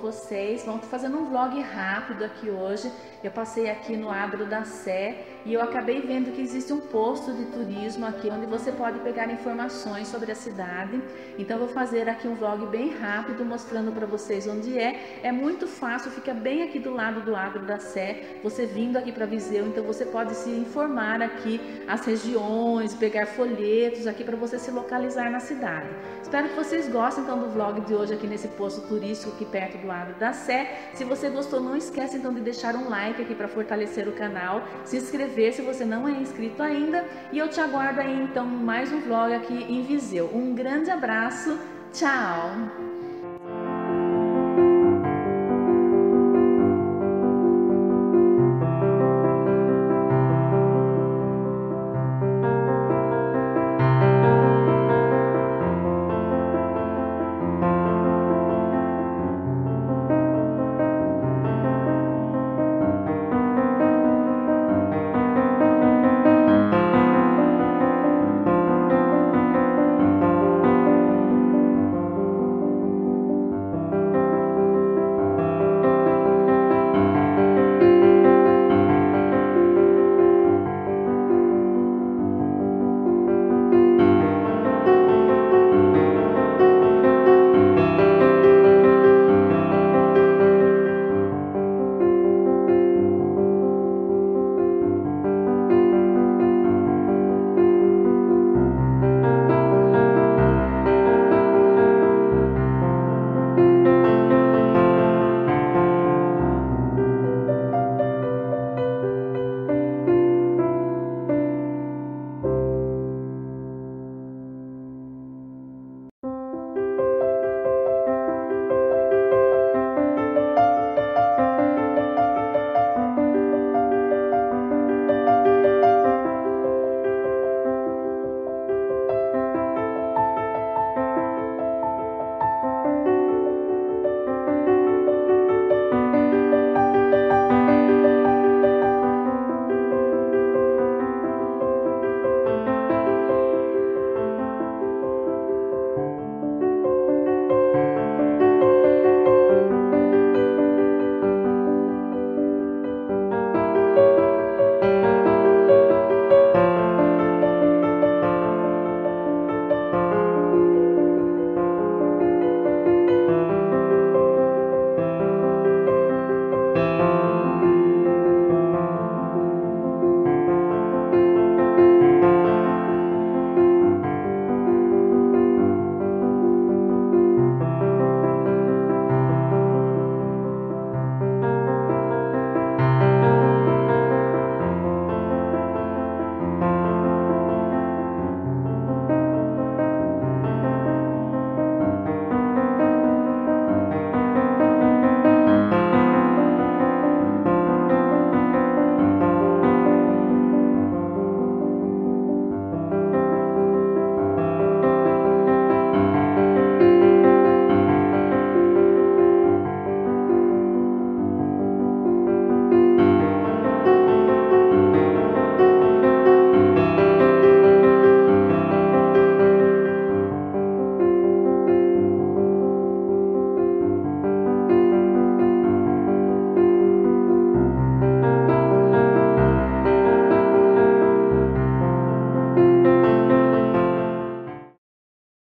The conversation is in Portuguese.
vocês. Vamos fazendo um vlog rápido aqui hoje. Eu passei aqui no Adro da Sé e eu acabei vendo que existe um posto de turismo aqui onde você pode pegar informações sobre a cidade. Então eu vou fazer aqui um vlog bem rápido mostrando para vocês onde é. É muito fácil, fica bem aqui do lado do Adro da Sé, você vindo aqui para Viseu, então você pode se informar aqui as regiões, pegar folhetos aqui para você se localizar na cidade. Espero que vocês gostem então do vlog de hoje aqui nesse posto turístico aqui perto do Adro da Sé. Se você gostou, não esquece então de deixar um like aqui para fortalecer o canal, se inscrever se você não é inscrito ainda, e eu te aguardo aí então mais um vlog aqui em Viseu. Um grande abraço, tchau!